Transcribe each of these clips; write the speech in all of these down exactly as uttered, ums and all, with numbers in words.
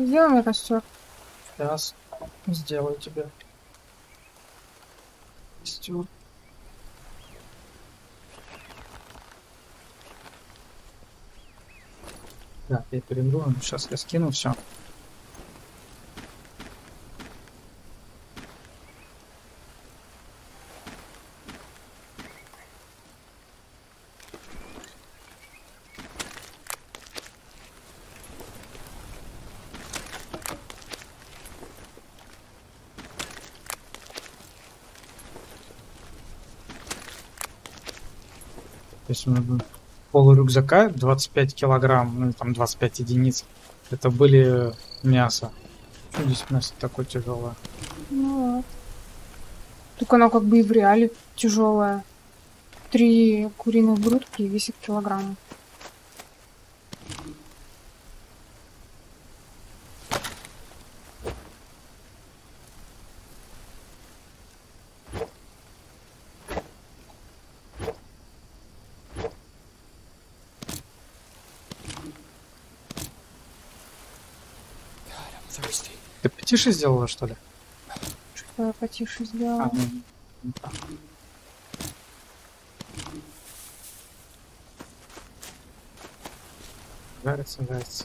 Сделай мне костер. Сейчас сделаю тебе костер. Так, я перейду. Сейчас я скину все. То есть пол рюкзака двадцать пять килограмм, ну там двадцать пять единиц. Это были мясо. Что здесь мясо такое тяжелое? Ну вот. Только оно как бы и в реале тяжелое. Три куриных грудки весит килограмм. Ты потише сделала, что ли? Что я потише сделала. А, ну, ну, да. Жарится, жарится.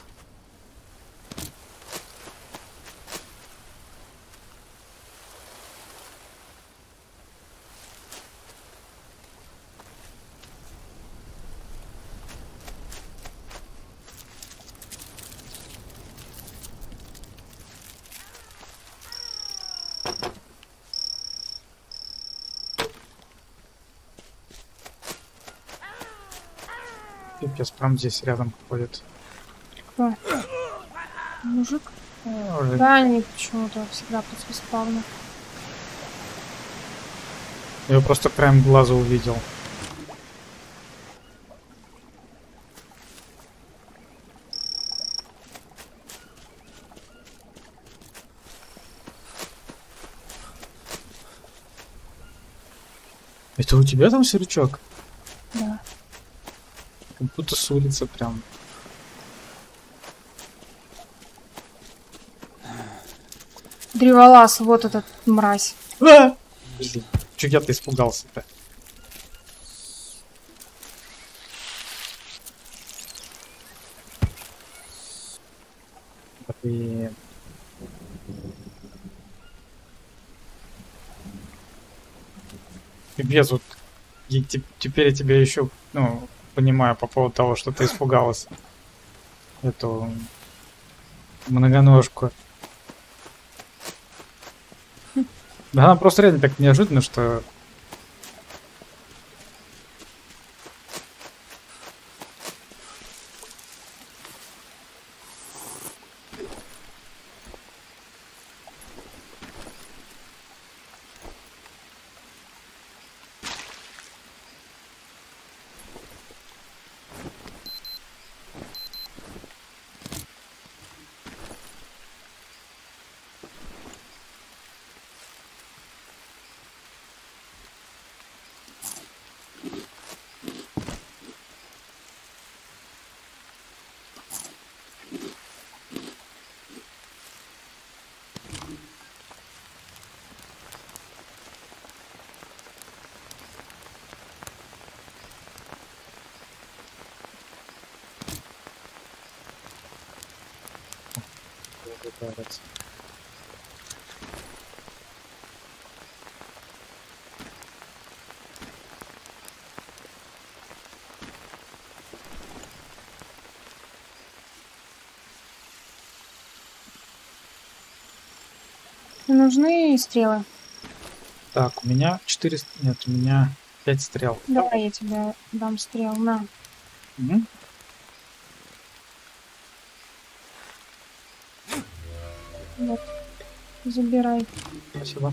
Пипец, прям здесь рядом ходит. Кто? Мужик? А, уже Да, они почему-то всегда тут бесплавно. я его просто краем глаза увидел. Это у тебя там сверчок? Да. Как будто с улицы прям. Древолаз, вот этот мразь. А! Блин, чё я-то испугался-то? Блин. Пипец, вот и те- теперь я тебя еще, ну, понимаю по поводу того, что ты испугалась. Эту многоножку. Да она просто реально так неожиданно, что... Нужны стрелы? Так, у меня четыреста... Нет, у меня пять стрел. Давай я тебе дам стрел, на. Угу. Вот. Забирай. Спасибо.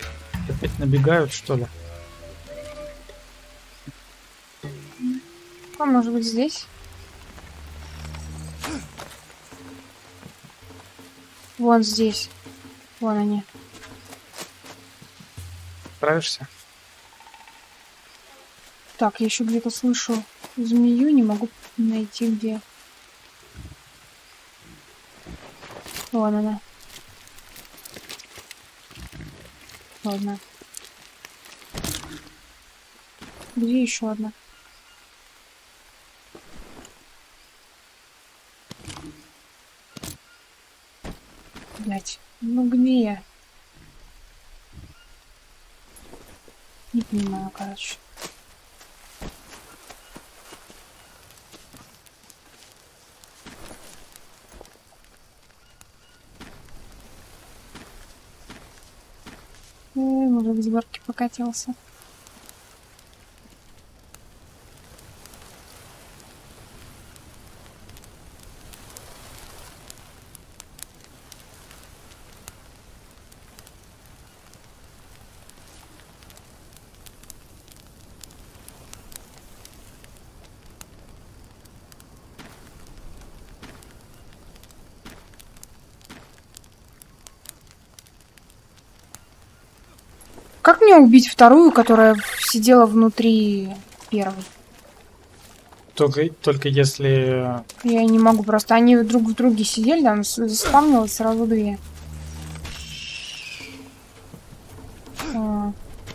Опять набегают, что ли? А может быть здесь? Вон здесь. Вон они. Справишься? Так, я еще где-то слышу змею, не могу найти где. Вон она. Ладно. Где еще одна? Блять, ну где я? Не понимаю, короче. Э, мужик с горки покатился. Как мне убить вторую, которая сидела внутри первой? Только, только если... Я не могу, просто они друг в друге сидели, там заспавнилось сразу две. А.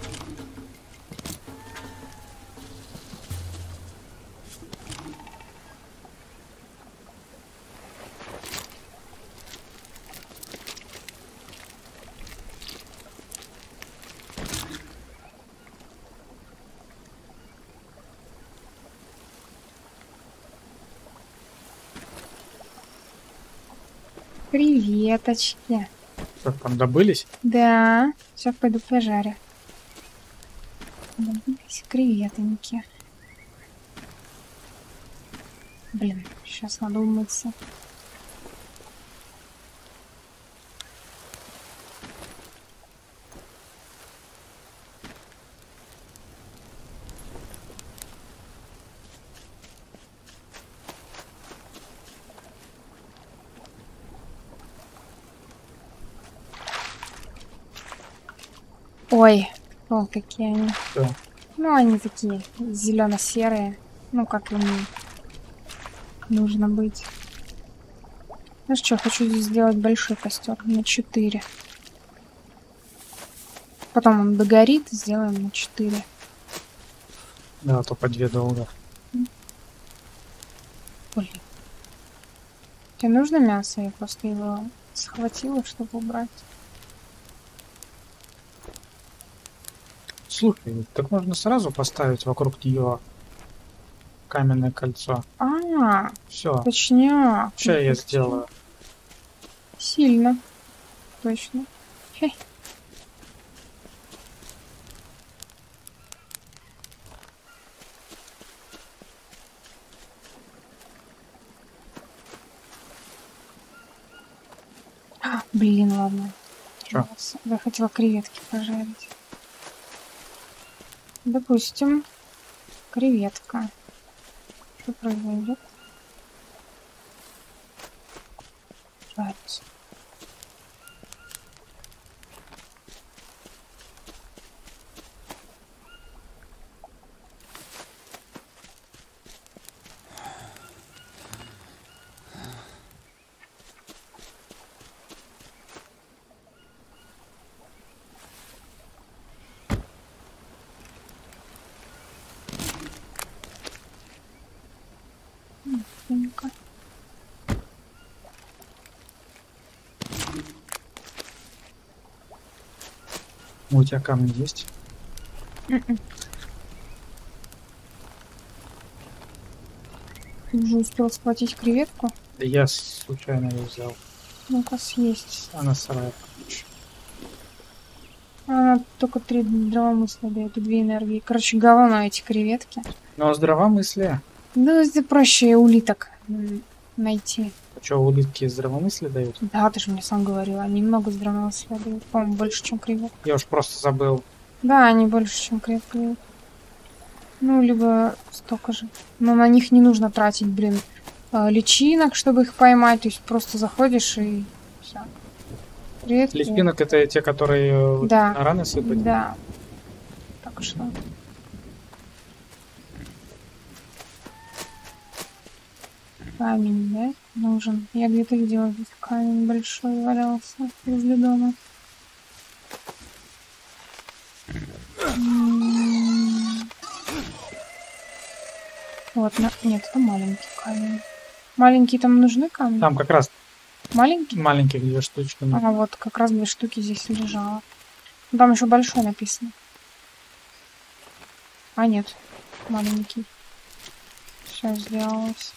Приветочки. Как там, добылись? Да, сейчас пойду пожарю. Добылись креветоньки. Блин, сейчас надо умыться. Ой, о, какие они. Да. Ну, они такие зелено-серые. Ну, как им нужно быть. Ну что, хочу здесь сделать большой костер на четыре. Потом он догорит, сделаем на четыре. Да, а то по две долго. Блин. Тебе нужно мясо? Я просто его схватила, чтобы убрать. Слушай, так можно сразу поставить вокруг нее каменное кольцо. А, Все. точняк. Сейчас я сделаю. Сильно. Точно. Хе. А, блин, ладно. Чё? Я хотела креветки пожарить. Допустим, креветка. Что произойдет? Жарится. Быстренько. У тебя камни есть? М-м. Ты уже успел схватить креветку? Да я случайно ее взял. Ну-ка, съесть. Она сарая. Она только три здравомыслия дает и две энергии. Короче, говно эти креветки. Ну а здравомыслие? Да, это проще улиток м, найти. Что, улитки здравомыслие дают? Да, ты же мне сам говорил, они много здравомыслия дают. По-моему, больше, чем креветка. Я уж просто забыл. Да, они больше, чем креветка дают. Ну, либо столько же. Но на них не нужно тратить, блин, личинок, чтобы их поймать. То есть просто заходишь и все. Привет, привет. Личинок это те, которые Да. на раны сыпать? Да. Так что... Камень, да, нужен. Я где-то видела, здесь камень большой валялся возле дома. М-м-м. Вот, на... нет, это маленький камень. Маленькие там нужны камни? Там как раз маленький? Маленьких две штучки. А, вот как раз две штуки здесь лежало. Там еще большой написано. А, нет, маленький. Все сделалось.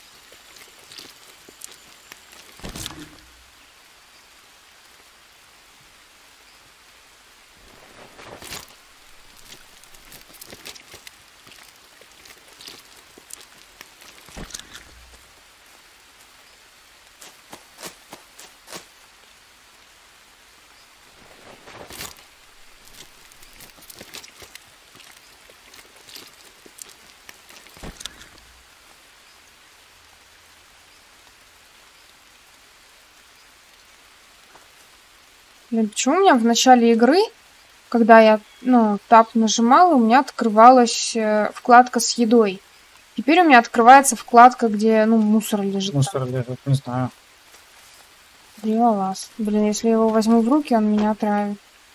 Блин, почему у меня в начале игры, когда я, ну, тап нажимала, у меня открывалась э, вкладка с едой. Теперь у меня открывается вкладка, где, ну, мусор лежит. Мусор лежит, не знаю. Древолаз. Блин, если я его возьму в руки, он меня отравит.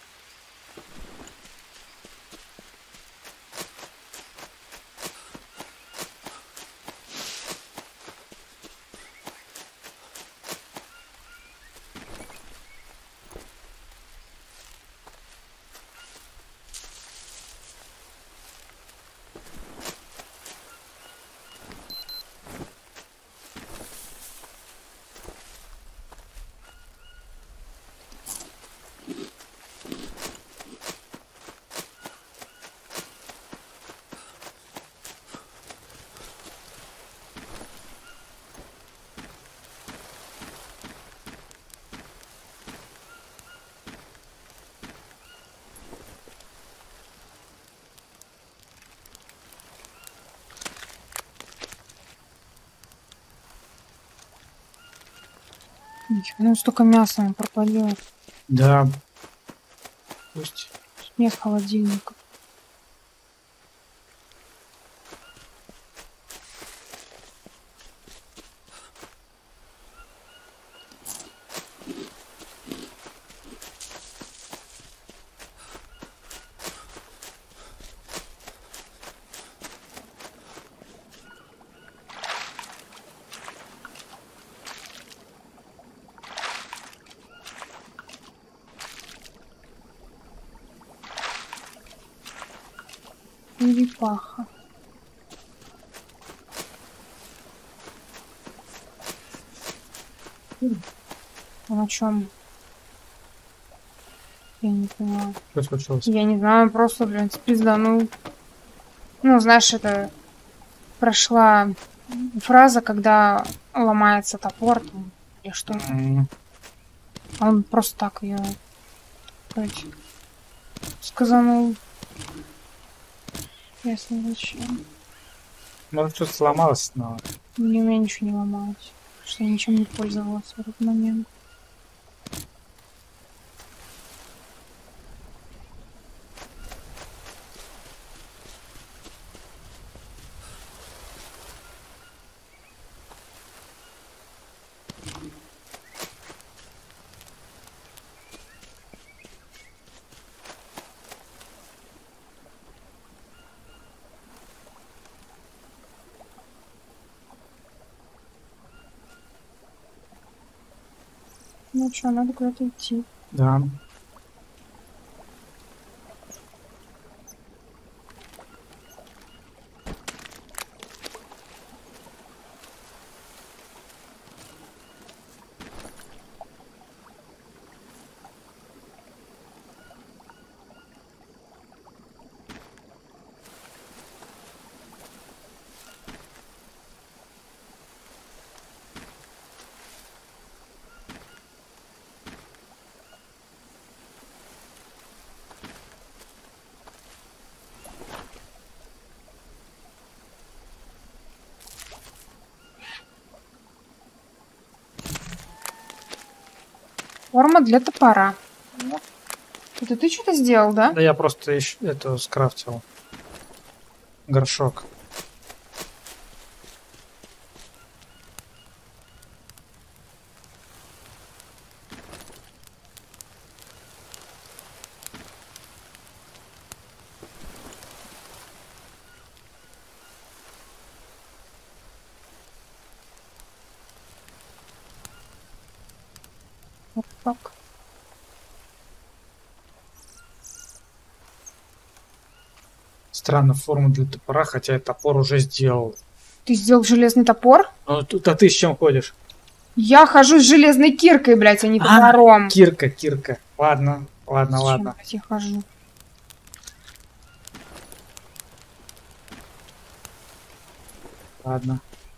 Ну, столько мяса пропадет. Да. Пусть. Нет холодильника. Черепаха. А на чем? Я не понимаю. Что случилось? Я не знаю, просто, блин, спизданул. Ну, знаешь, это прошла фраза, когда ломается топор там, или что-то. Mm. А он просто так ее сказанул. Ясно, зачем. Может, что-то сломалось, но... Мне у меня ничего не ломалось. Потому что я ничем не пользовалась в этот момент. Ну что, надо куда-то идти. Да. Форма для топора. Это ты что-то сделал, да? Да я просто еще это скрафтил. Горшок. Вот так. Странно, форму для топора, хотя я топор уже сделал. Ты сделал железный топор? Ну, тут, а ты с чем ходишь? Я хожу с железной киркой, блядь, а не А, топором. Кирка, кирка. Ладно, ладно, С чем, ладно. блядь, я хожу? Ладно.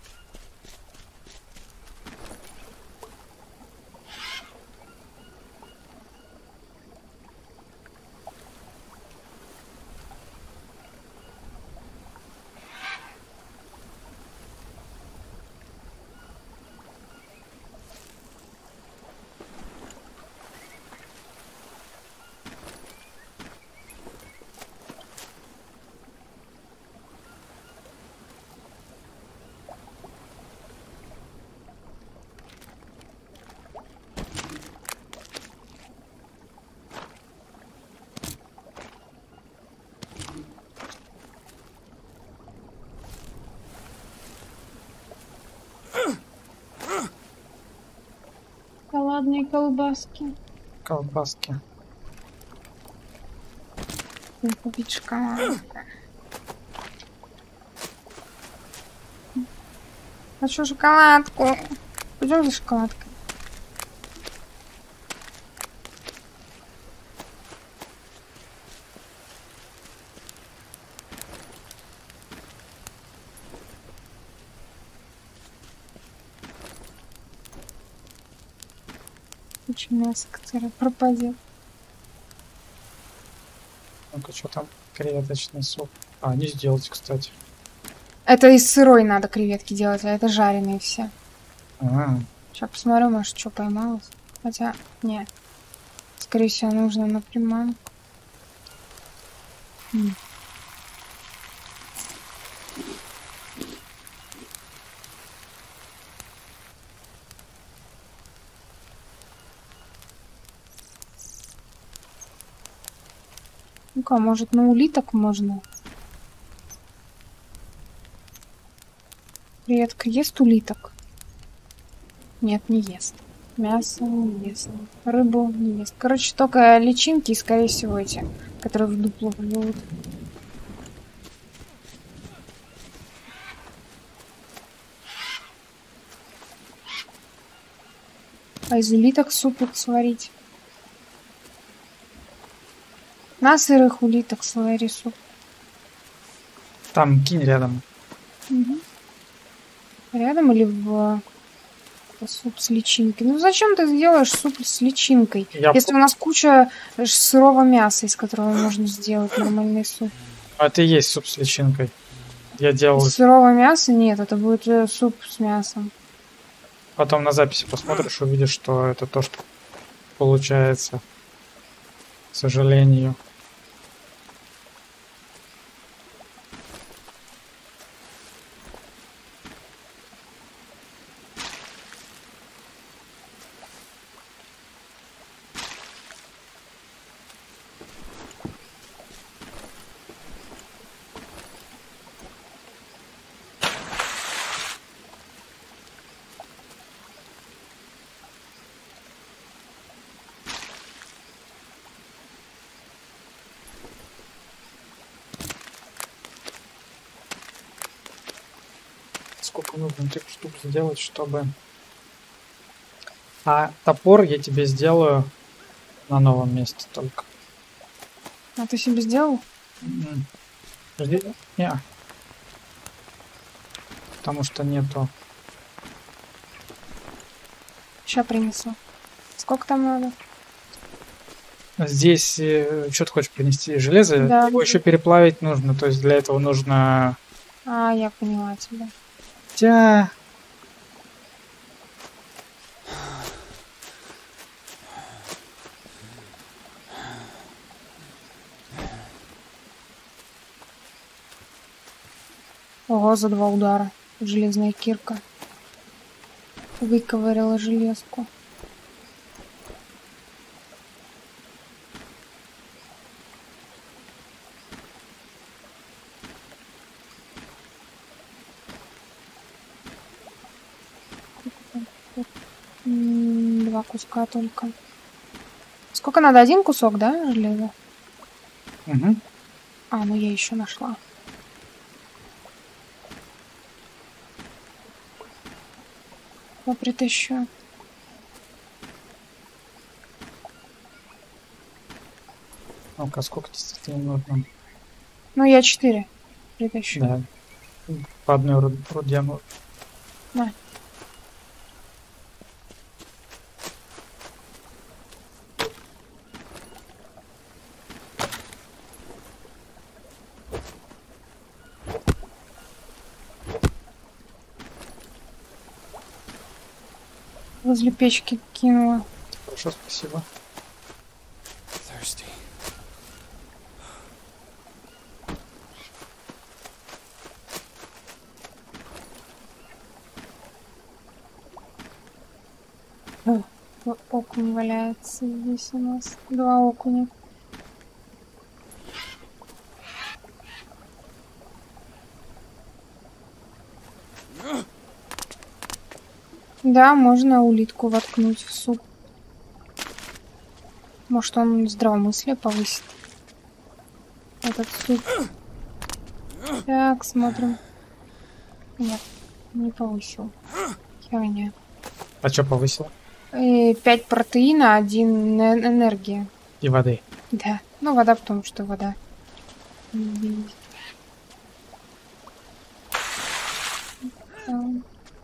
Шоколадные колбаски. Колбаски. Купить шоколадку. Хочу шоколадку. Пойдем за шоколадкой. Куча мяса, которое пропадет. Ну-ка, что там? Креветочный суп. А, не сделать, кстати. Это из сырой надо креветки делать, а это жареные все. А, Сейчас посмотрю, может, что поймалось. Хотя, нет. Скорее всего, нужно на приманку. М. Ну-ка, может, на улиток можно? Креветка ест улиток? Нет, не ест. Мясо не ест. Рыбу не ест. Короче, только личинки и, скорее всего, эти, которые в дупло живут. А из улиток суп сварить. На сырых улиток свари суп. там кинь рядом. Угу. Рядом или в суп с личинкой? Ну зачем ты сделаешь суп с личинкой? Я Если по- у нас куча сырого мяса, из которого можно сделать нормальный суп. А это и есть суп с личинкой. Я делал. Из сырого мяса нет, это будет э, суп с мясом. Потом на записи посмотришь, увидишь, что это то, что получается. К сожалению. Сколько нужно этих штук сделать, чтобы... А топор я тебе сделаю на новом месте только. А ты себе сделал? М. Жди. Не. Потому что нету. Сейчас принесу. Сколько там надо? Здесь э, что ты хочешь принести? Железо? Да. Его еще переплавить нужно. То есть для этого нужно... А, я поняла тебя. Хотя... Ого, за два удара. Железная кирка. Выковыряла железку. М, Два куска только. Сколько надо? Один кусок, да, железа? Угу. А, ну я еще нашла. Я притащу. Ну-ка, сколько действительно нужно? Ну, я четыре притащу. Да. По одной руд- руде. ну, На. Возле печки кинула. Хорошо, спасибо. Thirsty. О, о- окунь валяется здесь у нас. Два окуня. Да, можно улитку воткнуть в суп. Может, он здравомыслие повысит. Этот суп. Так, смотрим. Нет, не повысил. Херня. А что повысил? И пять протеина, один э- энергия. И воды. Да. Ну, вода, потому что вода. М. Там.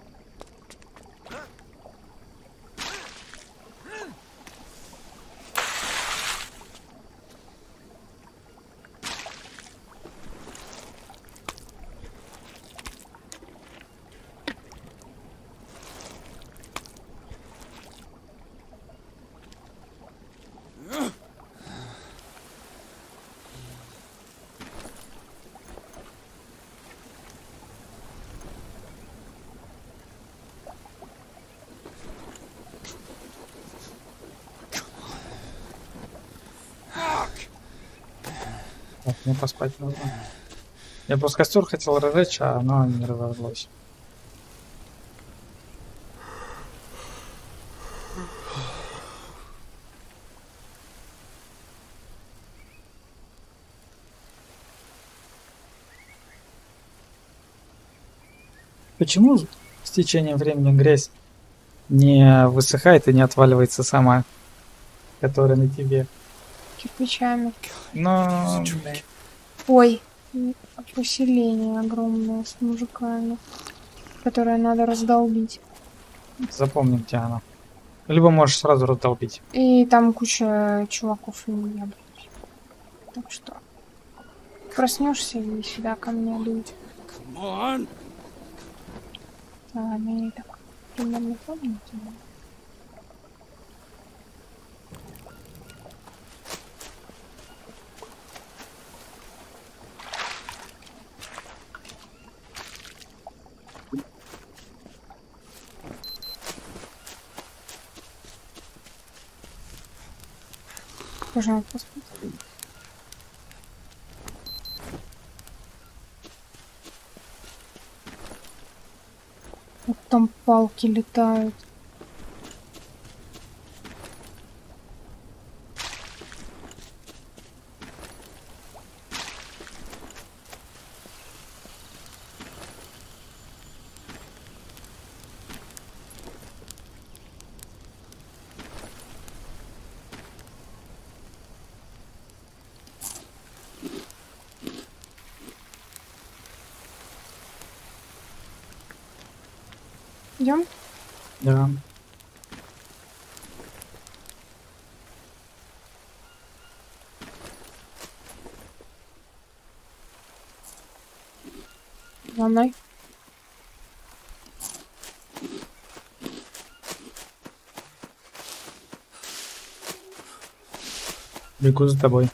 Так, мне поспать нужно. Я просто костер хотел разжечь, а оно не разожглось. Почему с течением времени грязь не высыхает и не отваливается сама, которая на тебе? Кирпичами. Но... Ой, м, поселение огромное с мужиками, которое надо раздолбить. Запомни, где оно. Либо можешь сразу раздолбить. И там куча чуваков и меня, блядь. Так что проснешься и сюда ко мне дуй. Come on. А, ну и так примерно помните. Пожалуйста, посмотри. Вот там палки летают. Идем? Да. За мной. Бегу за тобой.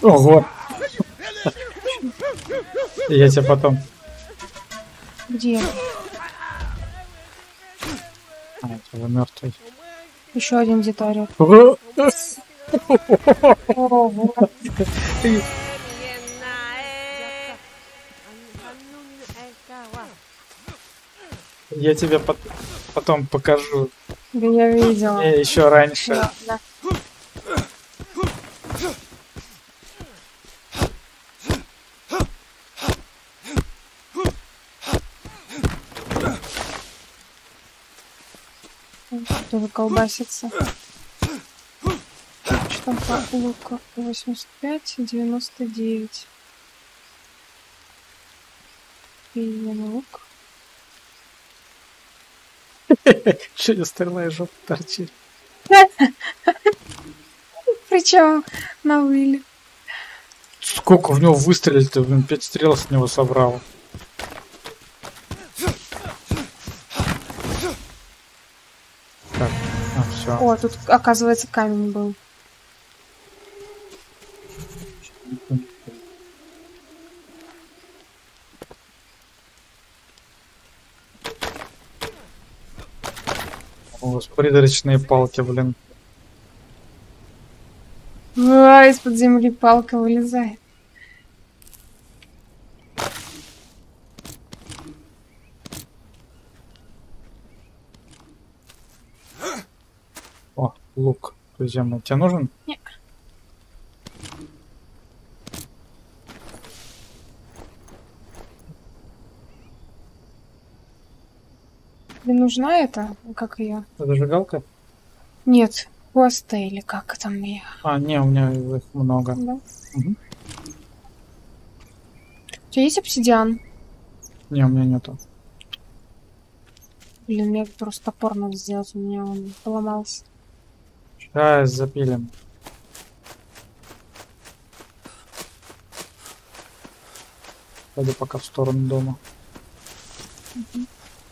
Ого! Я тебе потом... Где? А, это вы мертвый. Еще один где-то орёт. Ого! Ого. Я тебе пот- потом покажу. Да я видела. Не, еще раньше. Да, да. Тоже колбасится. Что там по луку? восемьдесят пять, девяносто девять. И лук. Что я стрела из жопы торчит? Причем на вылет. Сколько в него выстрелить-то? Блин, пять стрел с него собрал. Так, а, все. О, тут, оказывается, камень был. О, с призрачные палки, блин. А, из-под земли палка вылезает. О, лук туземный. Тебе нужен? Нет. Тебе нужна эта? Как ее? Зажигалка? Нет, хвоста или как там ее? А, не, у меня их много. Да. Мгм. У тебя есть обсидиан? Не, у меня нету. Блин, мне просто топор надо сделать, у меня он поломался. Сейчас запилим. Пойду пока в сторону дома. Мгм.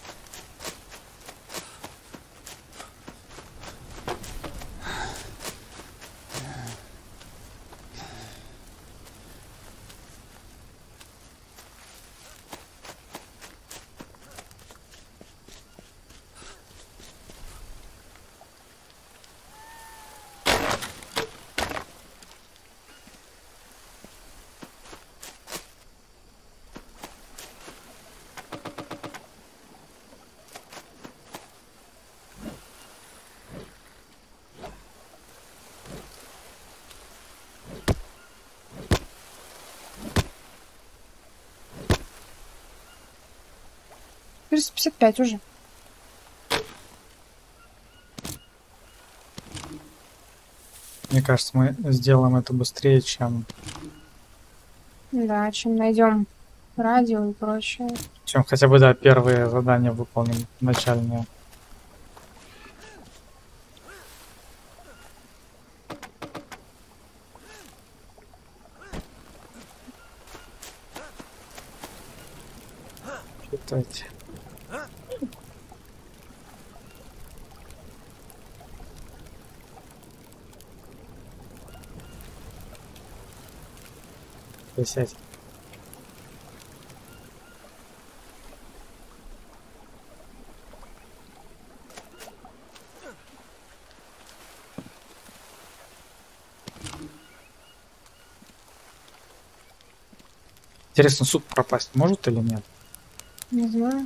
четыреста пятьдесят пять уже. Мне кажется, мы сделаем это быстрее, чем, Да, чем найдем радио и прочее. чем хотя бы, да, первые задания выполним, начальные. Читайте. Присядь. Интересно, суп пропасть может или нет? Не знаю.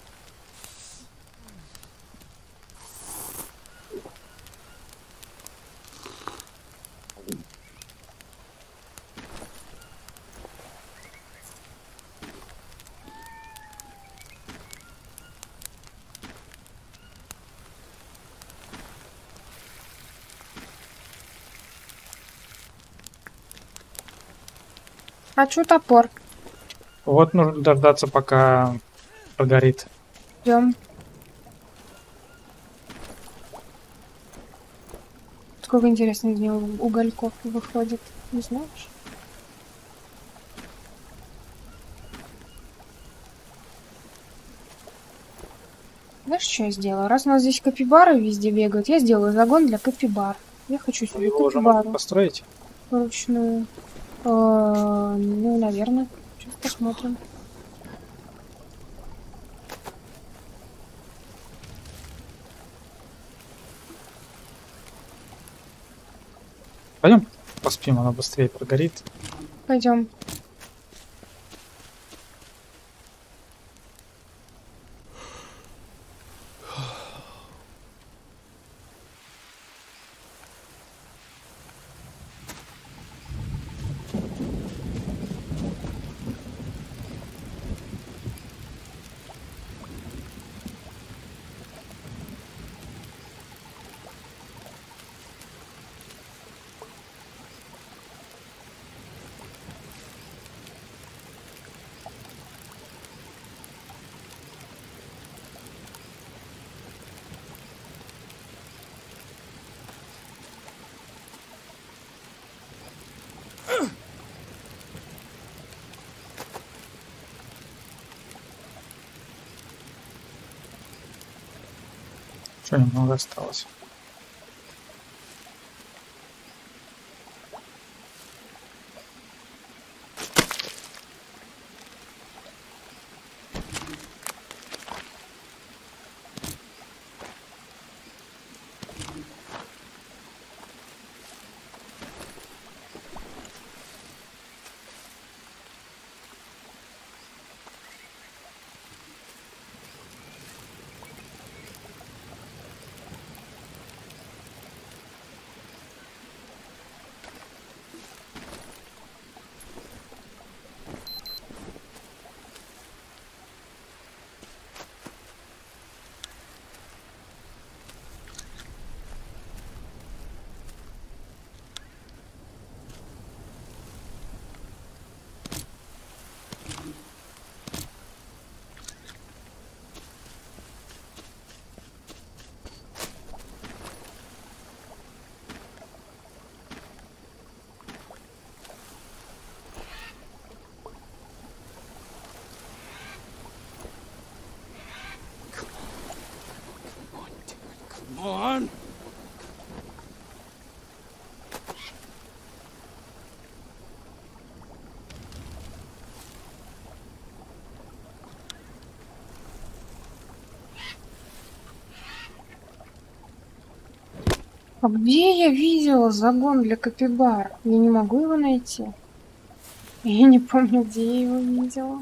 А чё топор? Вот нужно дождаться, пока прогорит. Идем. Сколько интересно из него угольков выходит, не знаешь? Знаешь, что я сделаю? Раз у нас здесь капибары везде бегают, я сделаю загон для капибар. Я хочу Вы себе его уже можно капибару построить? вручную. Ну, наверное. Сейчас посмотрим. Пойдем поспим, она быстрее прогорит. Пойдем. Что немного осталось. Come on. А где я видела загон для капибар? Я не могу его найти. Я не помню, где я его видела.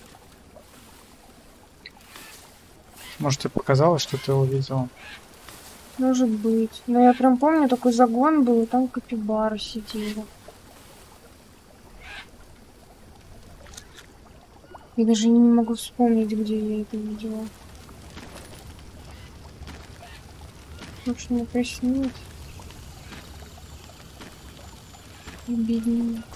Может, тебе показалось, что ты его видела? Может быть. Но я прям помню, такой загон был, и там капибары сидели. Я даже не могу вспомнить, где я это видела. Может, мне приснилось? Бедненько.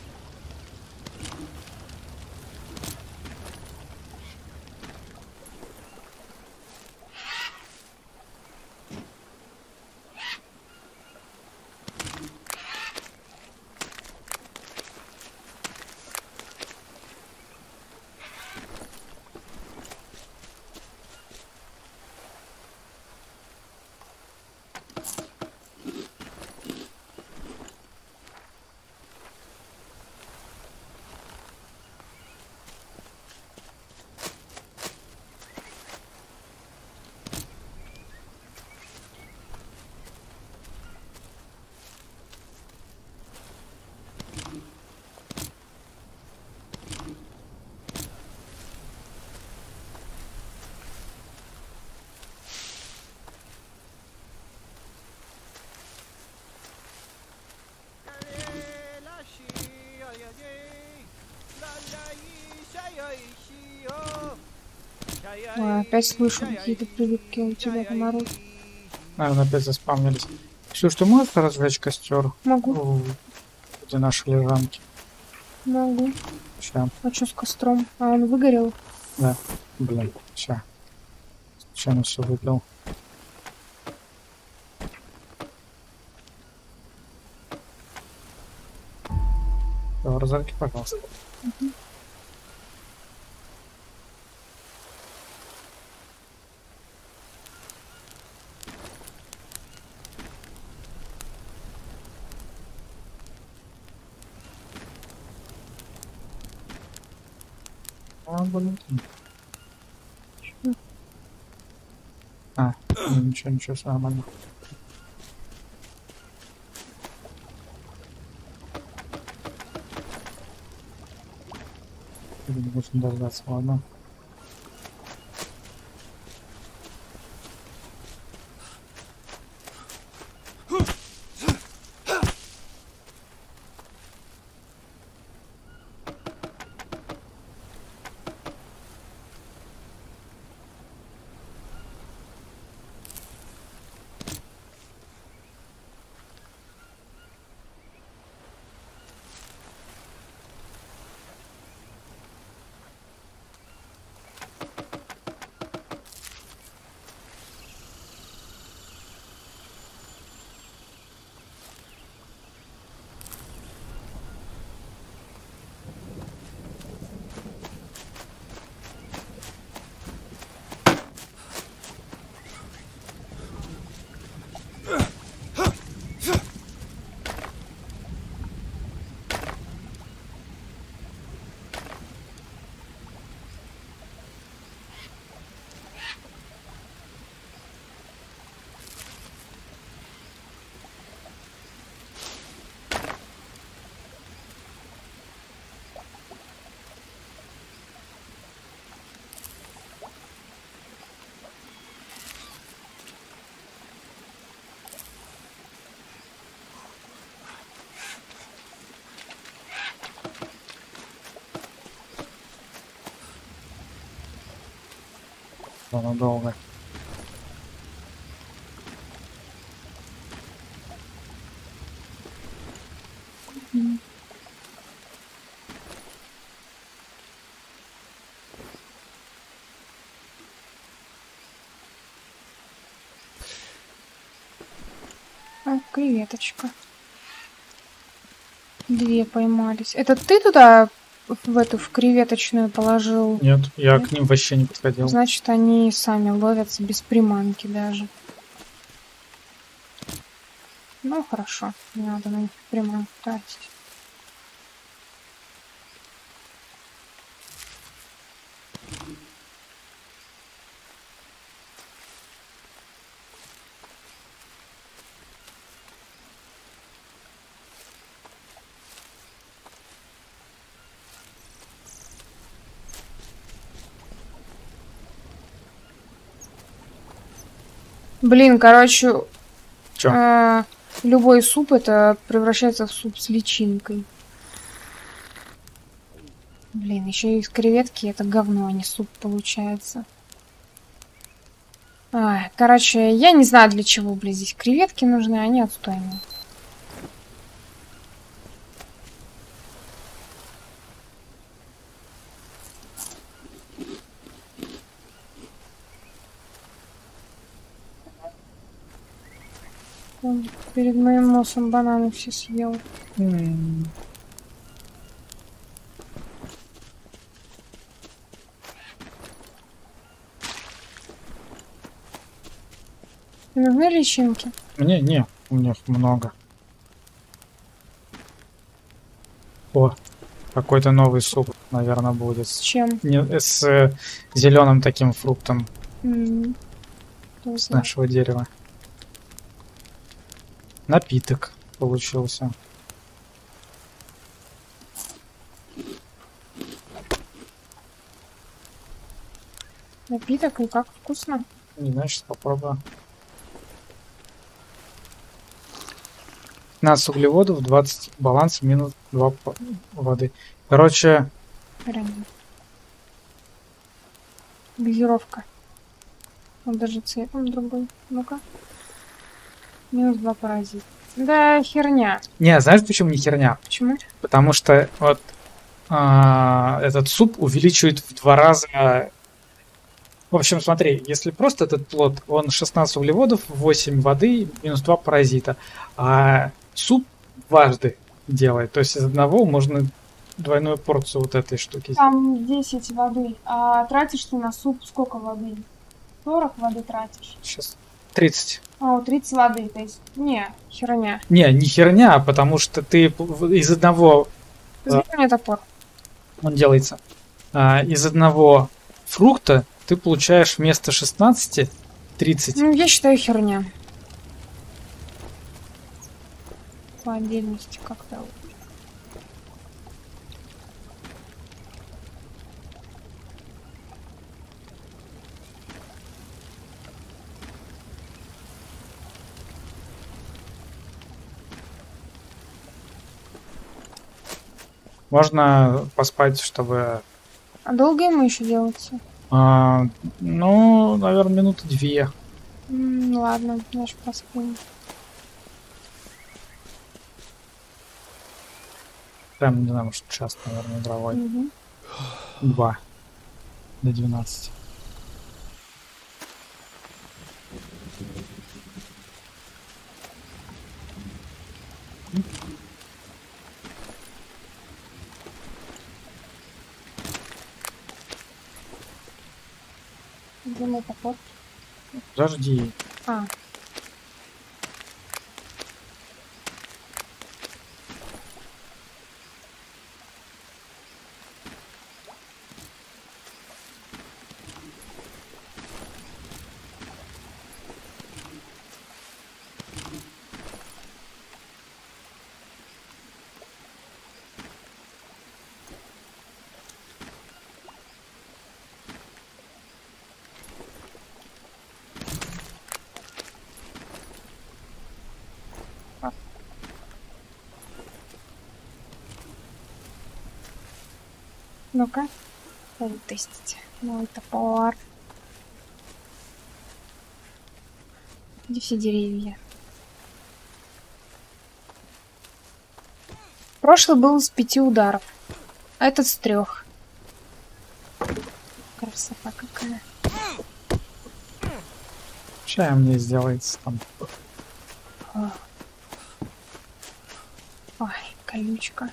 Ой, опять слышу какие-то прилипки у тебя там орут. Наверное, опять заспавнились. Ксюш, ты можешь разжечь костер? Могу. Где наши лежанки? Могу. Ща. А что с костром? А он выгорел? Да. Блин, ща. Случайно все выпил. Да, разорки, пожалуйста. Угу. А, блин. А, ну, ничего, ничего, все нормально. Нужно дождаться, ладно. Она долго. Mm. А, креветочка. Две поймались. Это ты туда в эту в креветочную положил? Нет, я Нет? к ним вообще не подходил. Значит, они сами ловятся без приманки даже. Ну, хорошо. Не надо на них приманку тратить. Блин, короче, Чё? э, любой суп это превращается в суп с личинкой. Блин, еще и из креветки это говно, а не суп получается. Ай, короче, я не знаю для чего, блин, здесь креветки нужны, они отстойные. Он перед моим носом бананы все съел. М. Нужны личинки? Мне не, у них много. О, какой-то новый суп, наверное, будет. С чем? Не, с э, зеленым таким фруктом М, кто с знает. нашего дерева. Напиток получился. Напиток, и как вкусно. Не знаю, сейчас попробую. пятнадцать углеводов, двадцать баланс, минус два по- воды. Короче, Ранее. Газировка. Он даже цветом другой. Ну-ка. Минус два паразит. Да, херня. не, знаешь, почему не херня? Почему? Потому что вот а, этот суп увеличивает в два раза. В общем, смотри, если просто этот плод, он шестнадцать углеводов, восемь воды, минус два паразита. А суп дважды делает. То есть из одного можно двойную порцию вот этой штуки. Там десять воды. А тратишь ты на суп сколько воды? сорок воды тратишь. Сейчас тридцать. А, тридцать воды. То есть, не, херня. Не, не херня, потому что ты из одного Сбери мне топор. он делается. а, из одного фрукта ты получаешь вместо шестнадцати тридцать. Ну, я считаю херня. По отдельности как-то. Можно поспать, чтобы... А долго ему еще делаться? а, ну, наверное, минуты две. М, ладно, наш поспим. Прям, не знаю, может, час, наверное, игровой. Мгм. Два. До двенадцати. Где мой поход? Подожди. А, ну-ка. Буду тестить. Мой топор. Где все деревья? Прошлый был с пяти ударов, а этот с трех. Красота какая. Чай мне сделается там. О. Ой, колючка.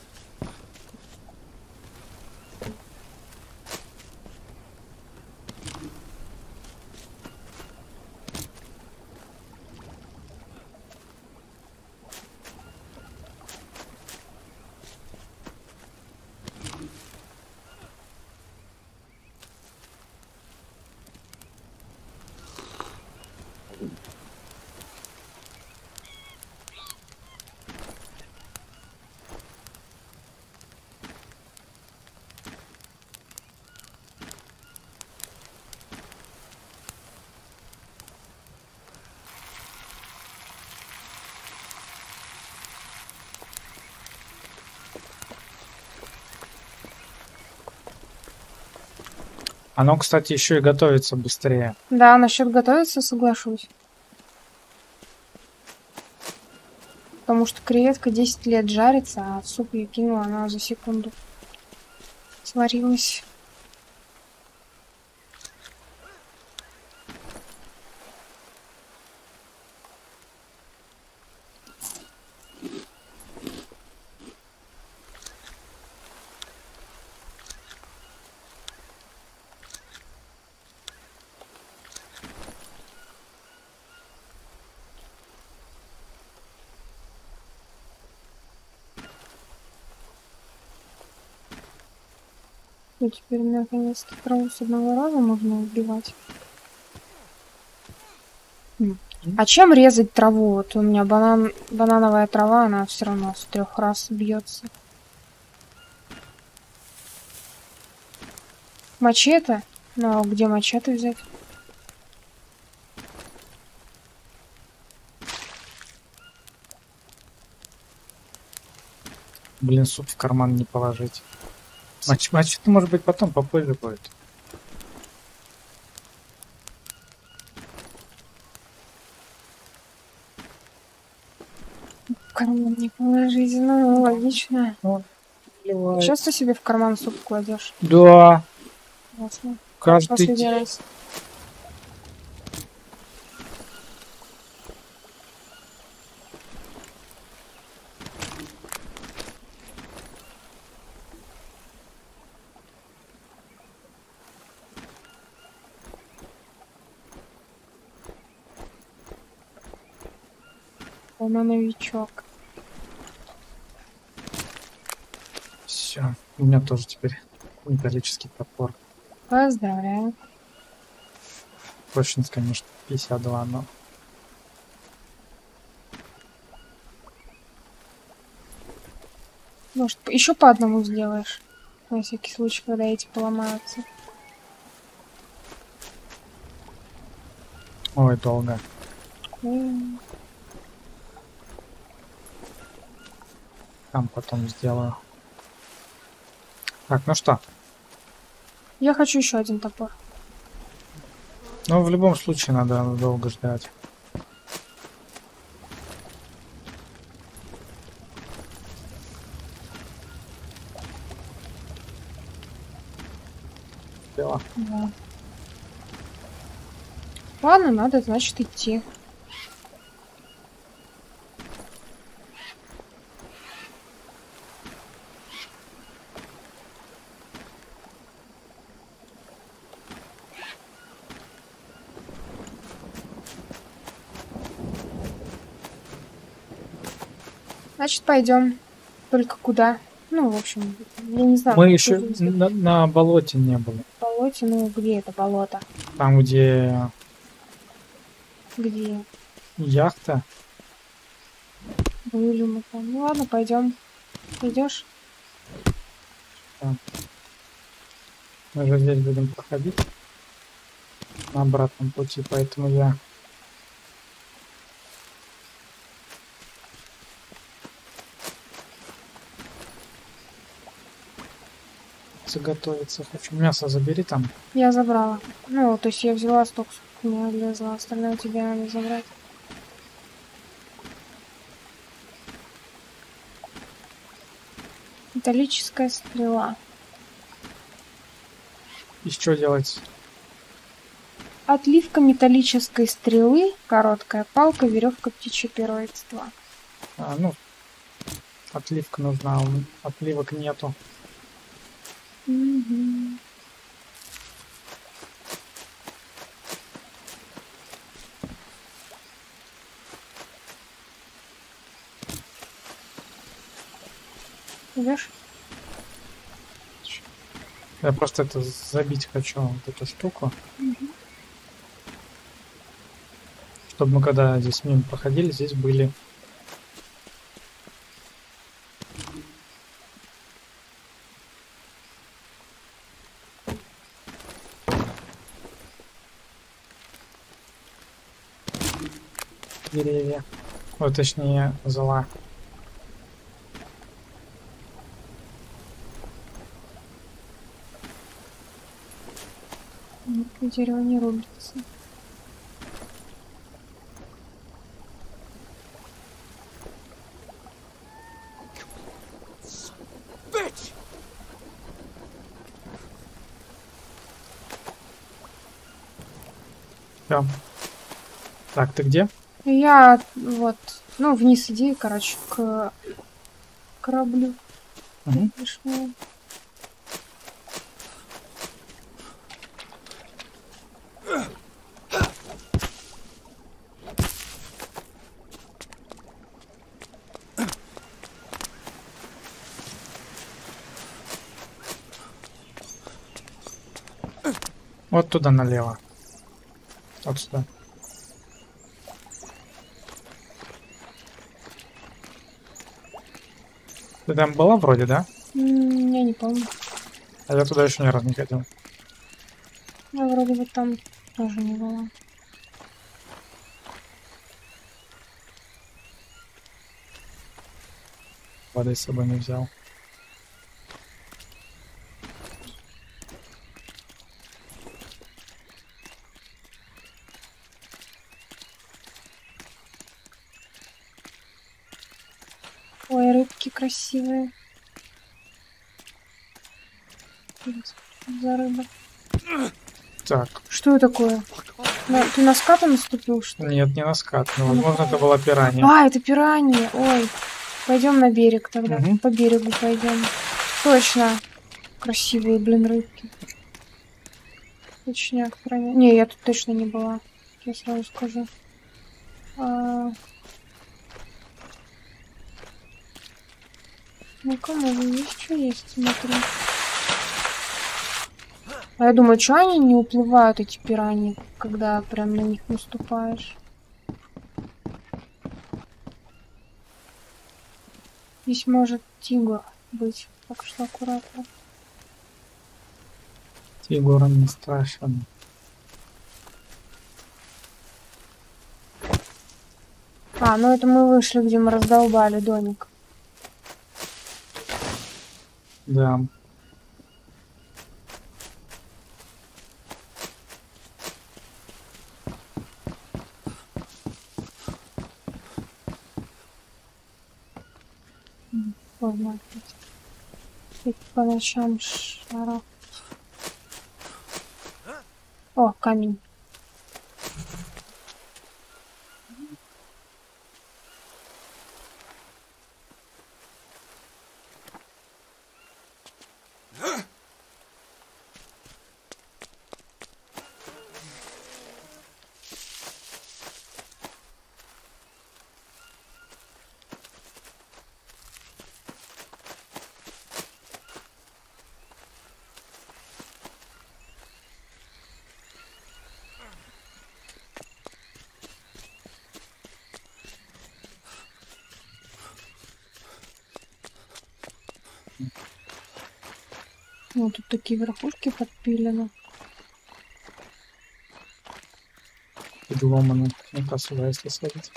Оно, кстати, еще и готовится быстрее. Да, насчет готовиться соглашусь. Потому что креветка десять лет жарится, а в суп я кинула, она за секунду сварилась. И теперь наконец-то траву с одного раза можно убивать. М. А чем резать траву? Вот у меня банан, банановая трава, она все равно с трех раз бьется. Мачете? Ну, а где мачете взять? Блин, суп в карман не положить. Мач, мачете, может быть, потом попозже будет. В карман не положить, ну, логично. Вот. Часто себе в карман суп кладешь? Да, Ясно. каждый Последний день. раз. Он новичок. Все, у меня тоже теперь Металлический топор. Поздравляю. Прочность, конечно, пятьдесят два, но... Может, еще по одному сделаешь? На всякий случай, когда эти поломаются. Ой, долго. М. Там потом сделаю. Так, ну что? Я хочу еще один топор. Ну, в любом случае надо долго ждать. Дело. Да. Ладно, надо, значит, идти. Значит, пойдем. Только куда? Ну, в общем, я не знаю. Мы как еще тут на, на болоте не были. в болоте, ну где это болото? Там, где Где? яхта. Были мы там. Ну ладно, пойдем. Идешь? Мы же здесь будем проходить на обратном пути, поэтому я заготовиться хочу. Мясо забери там. Я забрала. Ну, то есть я взяла столько, сколько у меня влезло. Остальное тебе надо забрать. Металлическая стрела. И что делать? Отливка металлической стрелы, короткая палка, веревка, птичье первенство. А, ну, отливка нужна, а у- отливок нету. Мгм. Идешь? Я просто это забить хочу, вот эту штуку. Чтобы мы когда здесь мимо проходили, здесь были. Деревья. Ой, точнее, зола. Нет, дерево не рубится. Bitch! Всё. Так, ты где? Я вот, ну, вниз иди, короче, к кораблю. Мгм. Пришла. Вот туда налево. Вот сюда. Ты там была вроде, да? М, Я не помню. А я туда еще ни разу не ходил. Я вроде бы там тоже не была. Воды с собой не взял. Ой, рыбки красивые. Господи, за рыба. Так, Что это такое? На- ты на ската наступил, что ли? нет, не на скат. Ну, возможно, это была пиранья. А, это пираньи. Ой. Пойдем на берег тогда. Мгм. По берегу пойдем. Точно. Красивые, блин, рыбки. Точняк, пиранья. Не, я тут точно не была. Я сразу скажу. А... Ну-ка, может, здесь что есть? Смотри. А я думаю, что они не уплывают, эти пираньи, когда прям на них наступаешь? Здесь может тигр быть, так что аккуратно. Тигр не страшен. А, ну это мы вышли, где мы раздолбали домик. Да. Ладно. По ночам шарах. О, камень. Ну, тут такие верхушки подпилены. Подломаны. Ну-ка сюда, если сходить.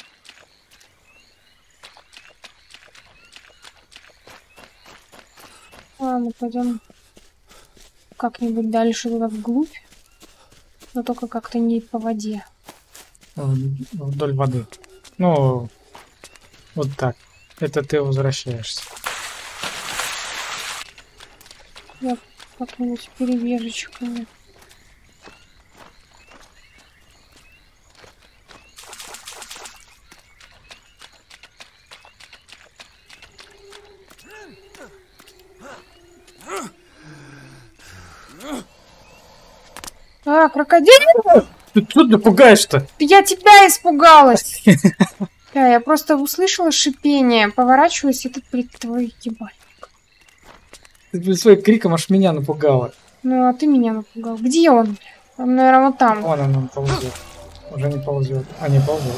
Ладно, пойдем как-нибудь дальше туда вглубь. Но только как-то не по воде. Вдоль воды. Ну, вот так. Это ты возвращаешься. Я как-нибудь перебежечками. А, крокодил! Ты тут напугаешь-то? Я тебя испугалась! Да, я просто услышала шипение, поворачиваюсь, и тут при твой ебальник. Ты своим криком аж меня напугала. Ну, а ты меня напугал. Где он? Он, наверное, вот там. Вон он, он ползет. Уже не ползет. А, не ползет.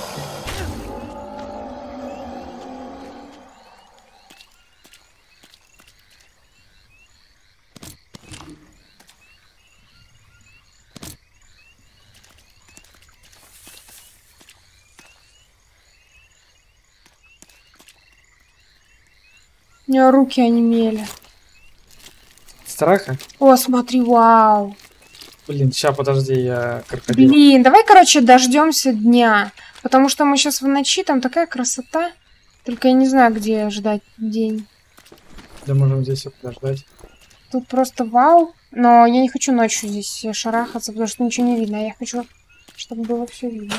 У меня руки онемели. Страха? О, смотри, вау. Блин, сейчас, подожди, я крокодил. Блин, давай, короче, дождемся дня. Потому что мы сейчас в ночи, там такая красота. Только я не знаю, где ждать день. Да можем здесь и подождать. Тут просто вау. Но я не хочу ночью здесь шарахаться, потому что ничего не видно. Я хочу, чтобы было все видно.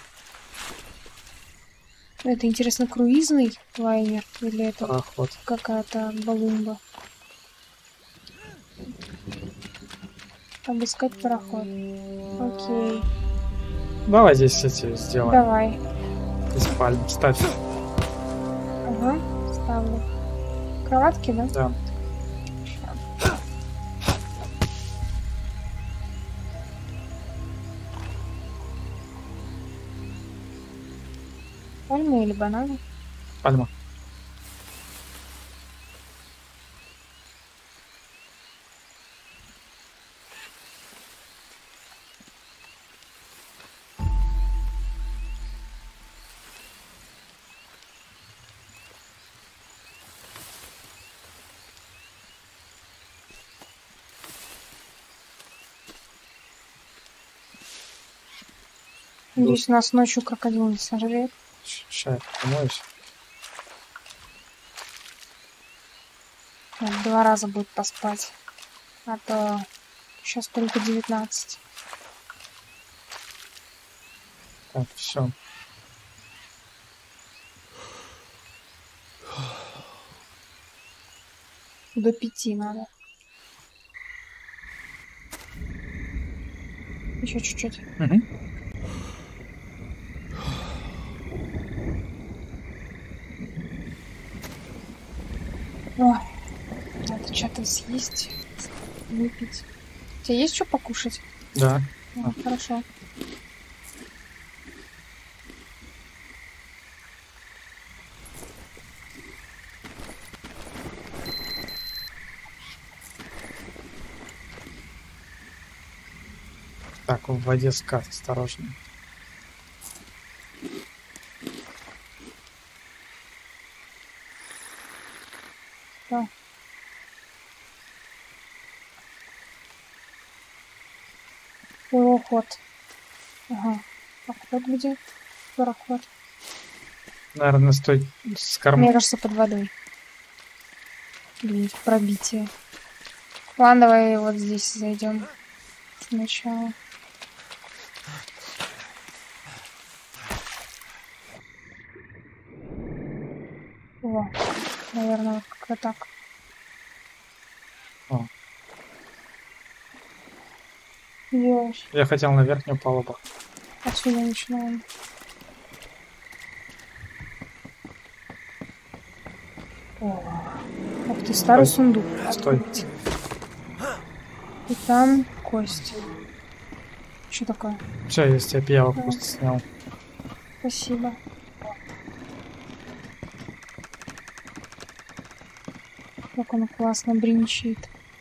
Это, интересно, круизный лайнер? Или это Пароход. какая-то балумба? Обыскать пароход. Окей. Давай здесь эти сделаем. Давай. Из пальм. Ставь. Ага, ставлю. Кроватки, да? Да. Пальмы или бананы? Пальма. Надеюсь, нас ночью крокодил не сожрет. Сейчас я помоюсь. Надо два раза будет поспать. А то сейчас только девятнадцать. Так, все. До пяти надо. Еще чуть-чуть. Угу. О, надо что-то съесть, выпить. У тебя есть что покушать? Да. А, хорошо. Так, в воде скат, осторожно. Да. Пароход. Ага. Пароход где? Пароход. Наверное, стоит с кормой. Мне кажется, под водой. Или в пробитие. Ладно, давай вот здесь зайдем сначала. О, наверное, вот как-то так. О. Делаешь. Я хотел на верхнюю палубу. Отсюда начинаем. О, ух ты, старый Стой. сундук. Стой. И там кость. Что такое? Все, я с тебя пиявок Да. просто снял. Спасибо. Как он классно бринчит.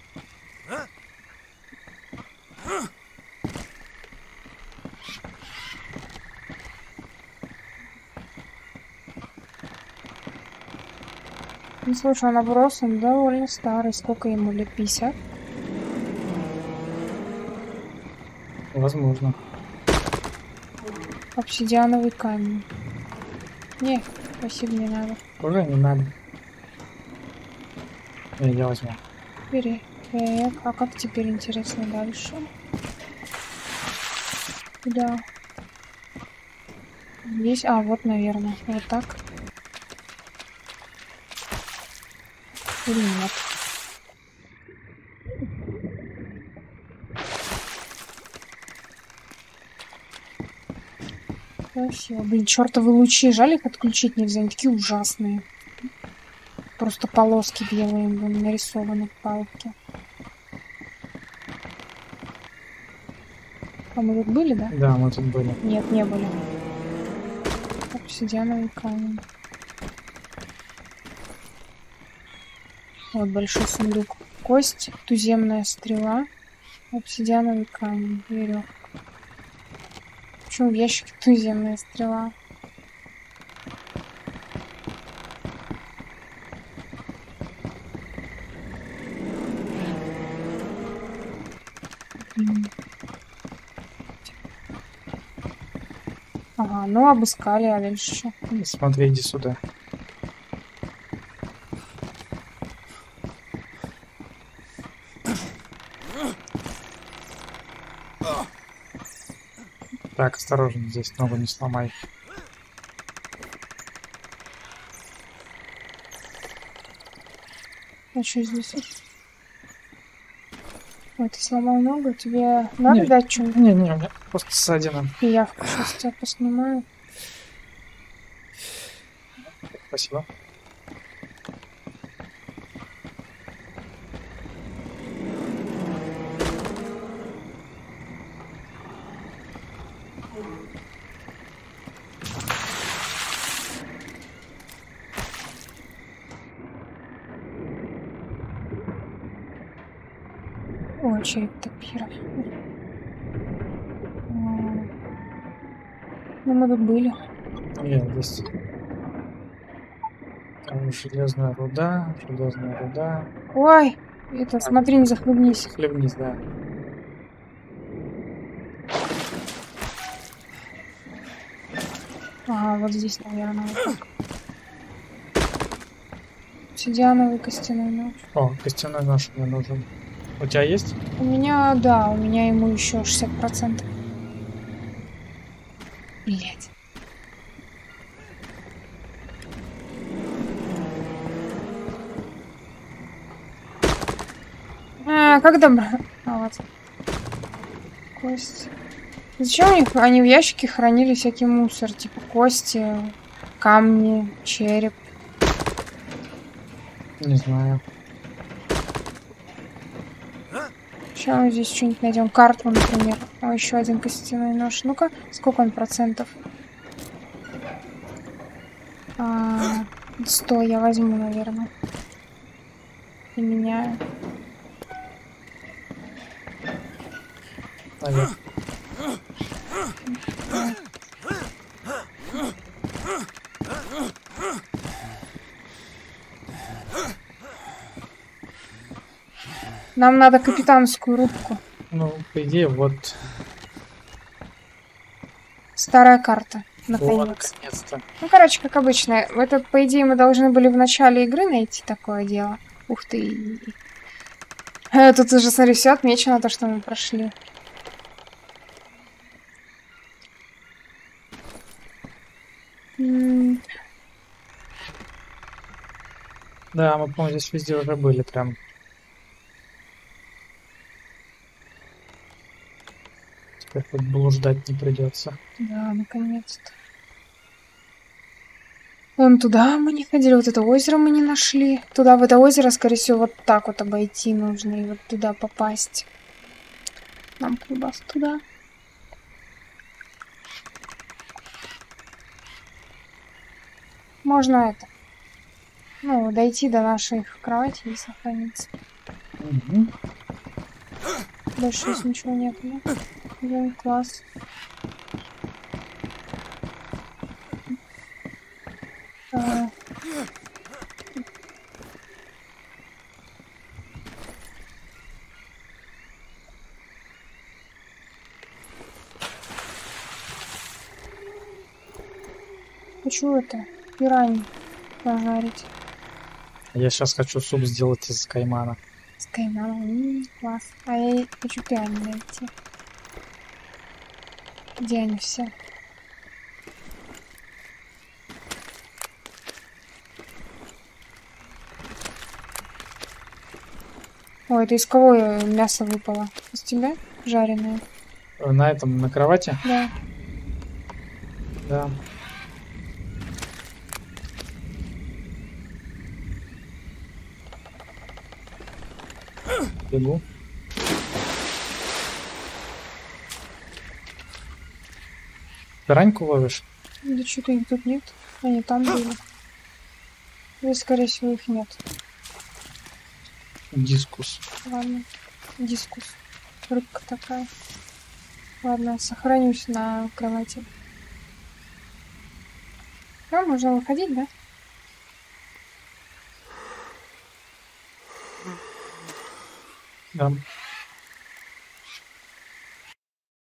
Ну, слушай, наброс, он довольно старый. Сколько ему лет? пятьдесят? Возможно. Обсидиановый камень. Не, спасибо, не надо. Уже не надо. Не, я возьму. Бери. Так, а как теперь интересно дальше? Куда? Здесь, а, вот, наверное. Вот так. Или нет? Красиво. Блин, чертовы лучи. Жаль, их отключить нельзя. Они такие ужасные. Просто полоски белые блин, нарисованы в палке. А мы тут были, да? Да, мы тут были. Нет, не были. Обсидиановый камень. Вот большой сундук. Кость, туземная стрела, обсидиановый камень, веревка. Почему в ящике туземная стрела? Ага, ну обыскали, а дальше что? Смотри, иди сюда. Так, осторожно, здесь ногу не сломай. А что здесь? Ой, ты сломал ногу, тебе надо Нет. дать что-нибудь? Не, не, у меня просто ссадина. Пиявку сейчас тебя поснимаю. Спасибо. Ой, череп топира. Ну, мы тут были. Нет, здесь там железная руда, железная руда. Ой, это, смотри, не захлебнись. Хлебнись, да. Ага, вот здесь, наверное, вот так. Обсидиановый костяной нож. О, костяной нож мне нужен. У тебя есть? У меня, да, у меня ему еще шестьдесят процентов. Блять. А, как добра? А, вот. Кость. Зачем у них они в ящике хранили всякий мусор? Типа кости, камни, череп. Не знаю. Сейчас мы здесь что-нибудь найдем. Карту, например. О, еще один костяной нож. Ну-ка, сколько он процентов? А, сто я возьму, наверное. И меняю. Наверное. Нам надо капитанскую рубку. Ну, по идее, вот. Старая карта. О, Наконец. наконец-то. Ну, короче, как обычно. Это, по идее, мы должны были в начале игры найти такое дело. Ух ты. Э, Тут уже, смотри, все отмечено, то, что мы прошли. М, Да, мы, по-моему, здесь везде уже были прям. Теперь хоть блуждать не придется. Да, наконец-то. Вон туда мы не ходили, вот это озеро мы не нашли. Туда, в это озеро, скорее всего, вот так вот обойти нужно и вот туда попасть. Нам куда туда. Можно это. Ну, дойти до нашей кровати и сохраниться. Мгм. Больше здесь ничего нет, да? Блин, класс. А, хочу это, пираньи пожарить. Я сейчас хочу суп сделать из каймана. С кайманом. М, класс. А я хочу пираньи найти. Где они все? Ой, это из кого э, мясо выпало? Из тебя? Жареное? Э, На этом, на кровати? Да. Да. Бегу. Пираньку ловишь? Да что-то их тут нет. Они там были. И, скорее всего, их нет. Дискус. Ладно. Дискус. Рыбка такая. Ладно, сохранюсь на кровати. А, можно выходить, да? Да.